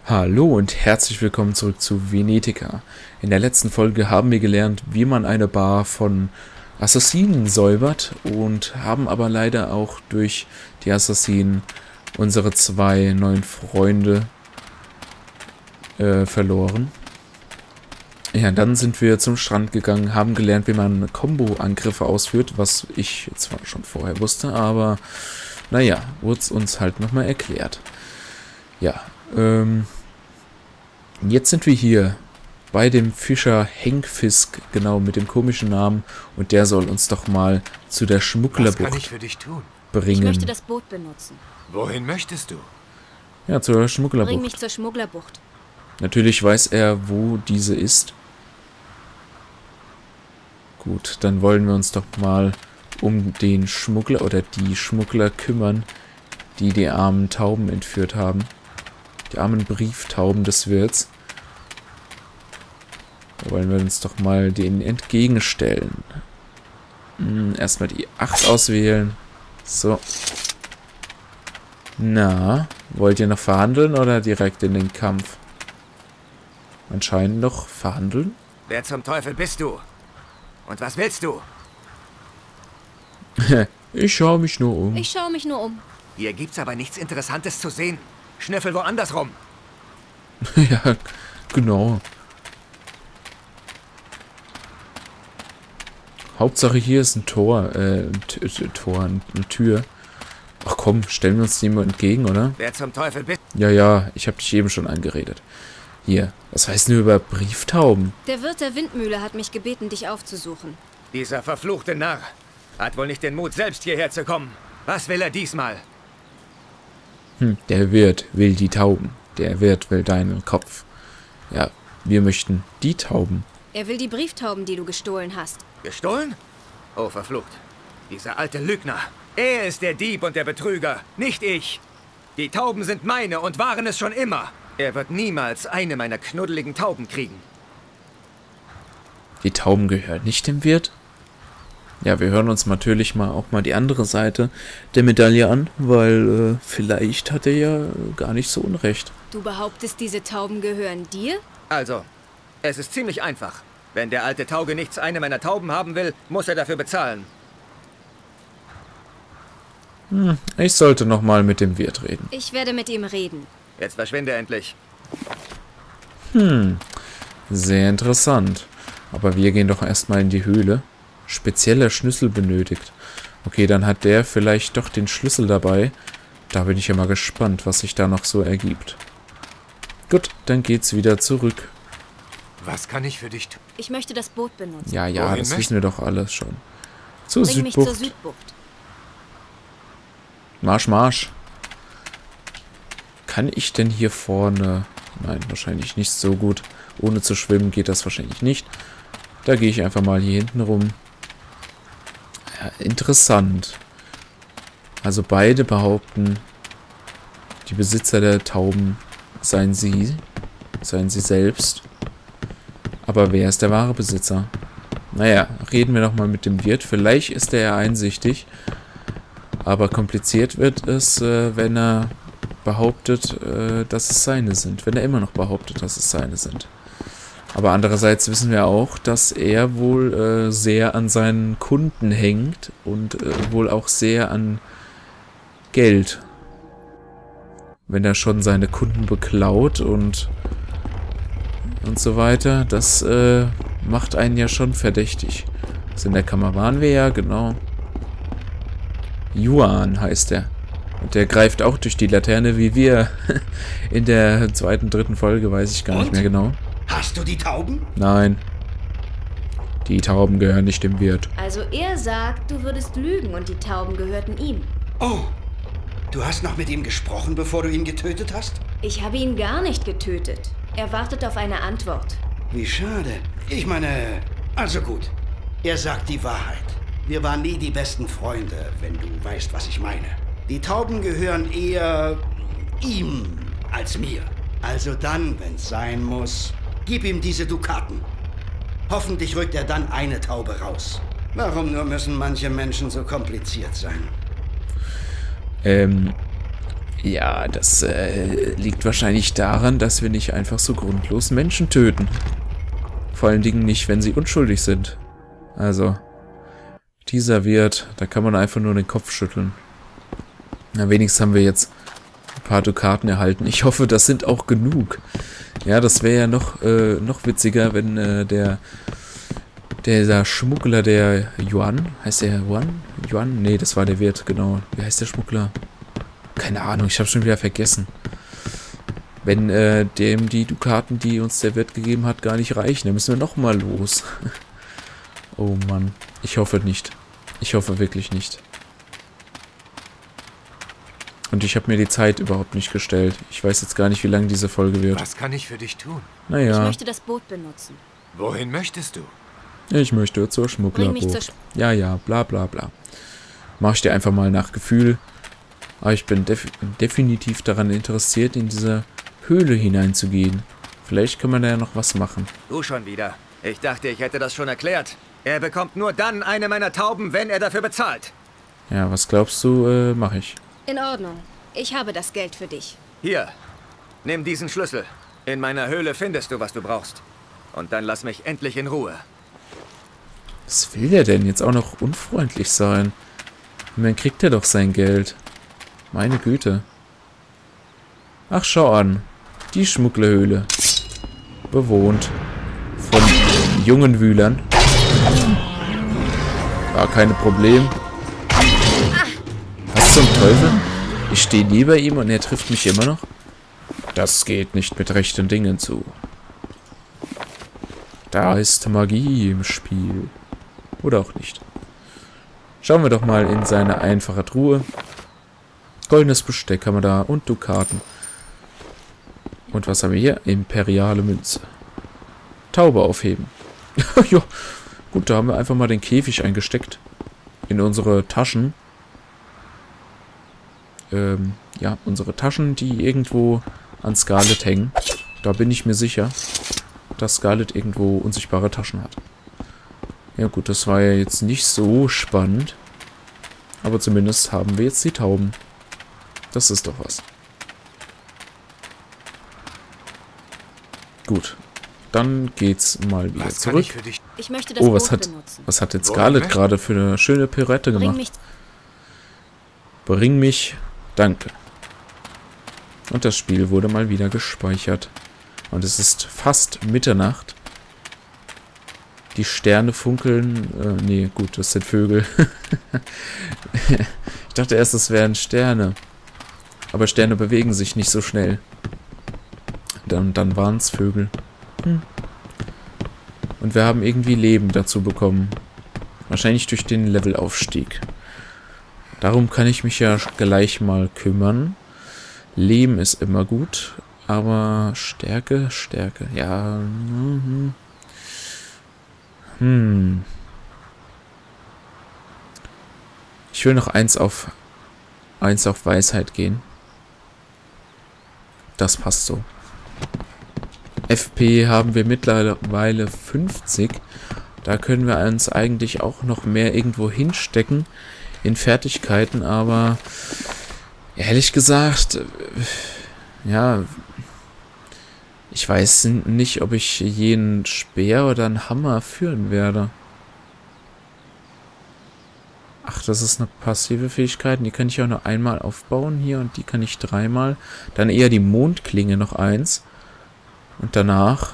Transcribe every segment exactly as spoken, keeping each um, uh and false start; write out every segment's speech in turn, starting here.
Hallo und herzlich willkommen zurück zu Venetica. In der letzten Folge haben wir gelernt, wie man eine Bar von Assassinen säubert und haben aber leider auch durch die Assassinen unsere zwei neuen Freunde äh, verloren. Ja, dann sind wir zum Strand gegangen, haben gelernt, wie man Combo-Angriffe ausführt, was ich zwar schon vorher wusste, aber naja, wurde es uns halt nochmal erklärt. Ja, ähm... jetzt sind wir hier bei dem Fischer Henkfisk, genau mit dem komischen Namen, und der soll uns doch mal zu der Schmugglerbucht Was kann ich für dich tun? bringen. Ich möchte das Boot benutzen. Wohin möchtest du? Ja, zur Schmugglerbucht. Bring mich zur Schmugglerbucht. Natürlich weiß er, wo diese ist. Gut, dann wollen wir uns doch mal um den Schmuggler oder die Schmuggler kümmern, die die armen Tauben entführt haben. Die armen Brieftauben des Wirts. Da wollen wir uns doch mal denen entgegenstellen. Hm, erstmal die acht auswählen. So. Na, wollt ihr noch verhandeln oder direkt in den Kampf? Anscheinend noch verhandeln. Wer zum Teufel bist du? Und was willst du? Ich schaue mich nur um. Ich schaue mich nur um. Hier gibt's aber nichts Interessantes zu sehen. Schnüffel woanders rum. Ja, genau. Hauptsache hier ist ein Tor, äh, ein Tor, eine Tür. Ach komm, stellen wir uns dem mal entgegen, oder? Wer zum Teufel bist Ja, ja, ich habe dich eben schon angeredet. Hier, was weißt du über Brieftauben? Der Wirt der Windmühle hat mich gebeten, dich aufzusuchen. Dieser verfluchte Narr hat wohl nicht den Mut, selbst hierher zu kommen. Was will er diesmal? Hm, der Wirt will die Tauben. Der Wirt will deinen Kopf. Ja, wir möchten die Tauben. Er will die Brieftauben, die du gestohlen hast. Gestohlen? Oh, verflucht. Dieser alte Lügner. Er ist der Dieb und der Betrüger, nicht ich. Die Tauben sind meine und waren es schon immer. Er wird niemals eine meiner knuddeligen Tauben kriegen. Die Tauben gehören nicht dem Wirt? Ja, wir hören uns natürlich mal auch mal die andere Seite der Medaille an, weil äh, vielleicht hat er ja gar nicht so unrecht. Du behauptest, diese Tauben gehören dir? Also, es ist ziemlich einfach. Wenn der alte Taugenichts eine meiner Tauben haben will, muss er dafür bezahlen. Hm, ich sollte noch mal mit dem Wirt reden. Ich werde mit ihm reden. Jetzt verschwinde endlich. Hm, sehr interessant. Aber wir gehen doch erstmal in die Höhle. Spezieller Schlüssel benötigt. Okay, dann hat der vielleicht doch den Schlüssel dabei. Da bin ich ja mal gespannt, was sich da noch so ergibt. Gut, dann geht's wieder zurück. Was kann ich für dich tun? Ich möchte das Boot benutzen. Ja, ja, Wohin das möcht- wissen wir doch alles schon. Zur Bring mich zur Südbucht. Südbucht. Marsch, Marsch. Kann ich denn hier vorne... Nein, wahrscheinlich nicht so gut. Ohne zu schwimmen geht das wahrscheinlich nicht. Da gehe ich einfach mal hier hinten rum. Ja, interessant. Also beide behaupten, die Besitzer der Tauben seien sie. Seien sie selbst. Aber wer ist der wahre Besitzer? Naja, reden wir doch mal mit dem Wirt. Vielleicht ist er ja einsichtig. Aber kompliziert wird es, äh, wenn er behauptet, äh, dass es seine sind. Wenn er immer noch behauptet, dass es seine sind. Aber andererseits wissen wir auch, dass er wohl äh, sehr an seinen Kunden hängt und äh, wohl auch sehr an Geld. Wenn er schon seine Kunden beklaut und und so weiter, das äh, macht einen ja schon verdächtig. Also in der Kammer waren wir ja, genau. Yuan heißt er. Und der greift auch durch die Laterne wie wir. In der zweiten, dritten Folge weiß ich gar Und? nicht mehr genau. Hast du die Tauben? Nein. Die Tauben gehören nicht dem Wirt. Also er sagt, du würdest lügen und die Tauben gehörten ihm. Oh, du hast noch mit ihm gesprochen, bevor du ihn getötet hast? Ich habe ihn gar nicht getötet. Er wartet auf eine Antwort. Wie schade. Ich meine, also gut. Er sagt die Wahrheit. Wir waren nie die besten Freunde, wenn du weißt, was ich meine. Die Tauben gehören eher ihm als mir. Also dann, wenn's sein muss, gib ihm diese Dukaten. Hoffentlich rückt er dann eine Taube raus. Warum nur müssen manche Menschen so kompliziert sein? Ähm, Ja, das äh, liegt wahrscheinlich daran, dass wir nicht einfach so grundlos Menschen töten. Vor allen Dingen nicht, wenn sie unschuldig sind. Also, dieser Wirt, da kann man einfach nur den Kopf schütteln. Na, wenigstens haben wir jetzt ein paar Dukaten erhalten. Ich hoffe, das sind auch genug. Ja, das wäre ja noch, äh, noch witziger, wenn äh, der... Dieser Schmuggler, der Yuan, heißt der Yuan? Yuan? Nee, das war der Wirt, genau. Wie heißt der Schmuggler? Keine Ahnung, ich habe schon wieder vergessen. Wenn äh, dem die Dukaten, die uns der Wirt gegeben hat, gar nicht reichen, dann müssen wir nochmal los. Oh Mann, ich hoffe nicht. Ich hoffe wirklich nicht. Und ich habe mir die Zeit überhaupt nicht gestellt. Ich weiß jetzt gar nicht, wie lang diese Folge wird. Was kann ich für dich tun? Naja. Ich möchte das Boot benutzen. Wohin möchtest du? Ich möchte zur Schmugglerboot. Sch ja, ja, bla bla bla. Mach ich dir einfach mal nach Gefühl. Aber ich bin def definitiv daran interessiert, in diese Höhle hineinzugehen. Vielleicht kann man da ja noch was machen. Du schon wieder. Ich dachte, ich hätte das schon erklärt. Er bekommt nur dann eine meiner Tauben, wenn er dafür bezahlt. Ja, was glaubst du, äh, mache ich? In Ordnung. Ich habe das Geld für dich. Hier, nimm diesen Schlüssel. In meiner Höhle findest du, was du brauchst. Und dann lass mich endlich in Ruhe. Was will der denn? Jetzt auch noch unfreundlich sein? Und dann kriegt er doch sein Geld. Meine Güte. Ach, schau an. Die Schmugglerhöhle. Bewohnt. Von jungen Wühlern. War kein Problem. Was zum Teufel? Ich stehe neben ihm und er trifft mich immer noch? Das geht nicht mit rechten Dingen zu. Da ist Magie im Spiel. Oder auch nicht. Schauen wir doch mal in seine einfache Truhe. Goldenes Besteck haben wir da und Dukaten. Und was haben wir hier? Imperiale Münze. Taube aufheben. Ja, gut, da haben wir einfach mal den Käfig eingesteckt. In unsere Taschen. Ähm, ja, unsere Taschen, die irgendwo an Scarlet hängen. Da bin ich mir sicher, dass Scarlet irgendwo unsichtbare Taschen hat. Ja gut, das war ja jetzt nicht so spannend. Aber zumindest haben wir jetzt die Tauben. Das ist doch was. Gut. Dann geht's mal wieder was zurück. Kann ich für dich? Ich möchte das Oh, was Boot hat, benutzen. was hat jetzt Scarlet gerade für eine schöne Pirouette Bring gemacht? mich Bring mich. Danke. Und das Spiel wurde mal wieder gespeichert. Und es ist fast Mitternacht. Die Sterne funkeln. Äh, nee, gut, das sind Vögel. Ich dachte erst, es wären Sterne. Aber Sterne bewegen sich nicht so schnell. Dann, dann waren es Vögel. Hm. Und wir haben irgendwie Leben dazu bekommen. Wahrscheinlich durch den Levelaufstieg. Darum kann ich mich ja gleich mal kümmern. Leben ist immer gut. Aber Stärke, Stärke, ja. Mhm. Hm. Ich will noch eins auf eins auf Weisheit gehen. Das passt so. F P haben wir mittlerweile fünfzig. Da können wir uns eigentlich auch noch mehr irgendwo hinstecken in Fertigkeiten, aber ehrlich gesagt, ja, ich weiß nicht, ob ich jeden Speer oder einen Hammer führen werde. Ach, das ist eine passive Fähigkeit. Die kann ich auch nur einmal aufbauen hier und die kann ich dreimal. Dann eher die Mondklinge noch eins. Und danach...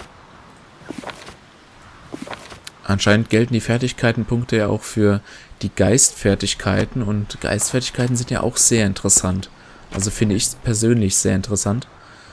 Anscheinend gelten die Fertigkeitenpunkte ja auch für die Geistfertigkeiten. Und Geistfertigkeiten sind ja auch sehr interessant. Also finde ich persönlich sehr interessant.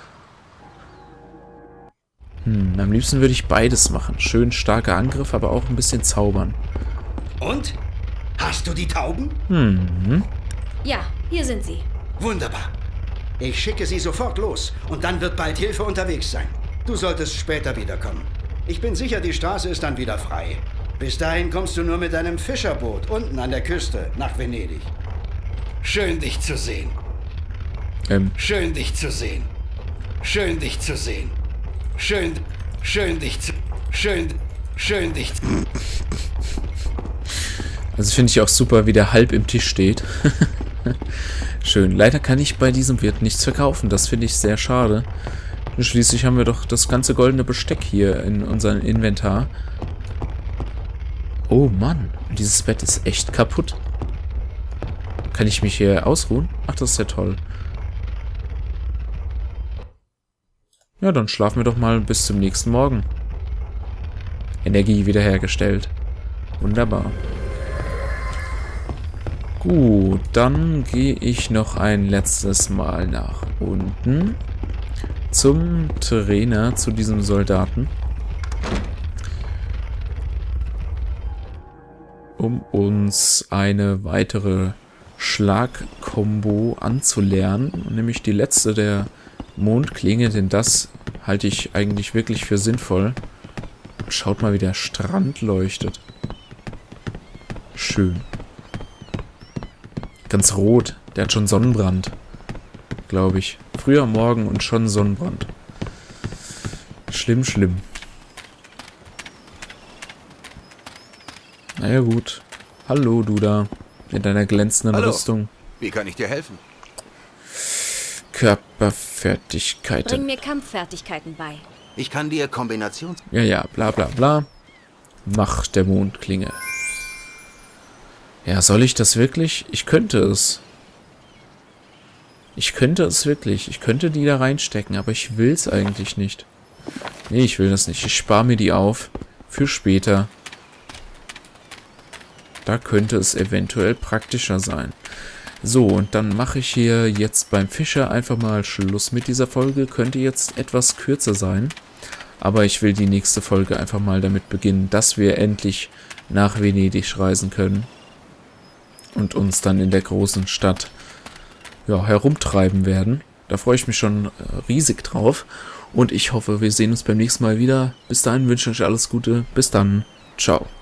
Hm, am liebsten würde ich beides machen. Schön starker Angriff, aber auch ein bisschen zaubern. Und? Hast du die Tauben? Hm. Ja, hier sind sie. Wunderbar. Ich schicke sie sofort los und dann wird bald Hilfe unterwegs sein. Du solltest später wiederkommen. Ich bin sicher, die Straße ist dann wieder frei. Bis dahin kommst du nur mit deinem Fischerboot unten an der Küste nach Venedig. Schön, dich zu sehen. Ähm. Schön, dich zu sehen. Schön, dich zu sehen. Schön, schön, dich zu... Schön, schön, dich zu... Also finde ich auch super, wie der halb im Tisch steht. Schön. Leider kann ich bei diesem Wirt nichts verkaufen. Das finde ich sehr schade. Schließlich haben wir doch das ganze goldene Besteck hier in unserem Inventar. Oh Mann, dieses Bett ist echt kaputt. Kann ich mich hier ausruhen? Ach, das ist ja toll. Ja, dann schlafen wir doch mal bis zum nächsten Morgen. Energie wiederhergestellt. Wunderbar. Gut, dann gehe ich noch ein letztes Mal nach unten zum Trainer, zu diesem Soldaten, um uns eine weitere Schlagkombo anzulernen, nämlich die letzte der Mondklinge, denn das halte ich eigentlich wirklich für sinnvoll. Schaut mal, wie der Strand leuchtet. Schön. Ganz rot. Der hat schon Sonnenbrand. Glaube ich. Früher am Morgen und schon Sonnenbrand. Schlimm, schlimm. Naja gut. Hallo, du da. Mit deiner glänzenden Hallo. Rüstung. Wie kann ich dir helfen? Körperfertigkeiten. Bring mir Kampffertigkeiten bei. Ich kann dir Kombinations... Ja, ja, bla bla bla. Macht der Mondklinge. Ja, soll ich das wirklich? Ich könnte es. Ich könnte es wirklich. Ich könnte die da reinstecken, aber ich will es eigentlich nicht. Nee, ich will das nicht. Ich spare mir die auf. Für später. Da könnte es eventuell praktischer sein. So, und dann mache ich hier jetzt beim Fischer einfach mal Schluss mit dieser Folge. Könnte jetzt etwas kürzer sein. Aber ich will die nächste Folge einfach mal damit beginnen, dass wir endlich nach Venedig reisen können. Und uns dann in der großen Stadt ja, herumtreiben werden. Da freue ich mich schon riesig drauf. Und ich hoffe, wir sehen uns beim nächsten Mal wieder. Bis dahin wünsche ich euch alles Gute. Bis dann. Ciao.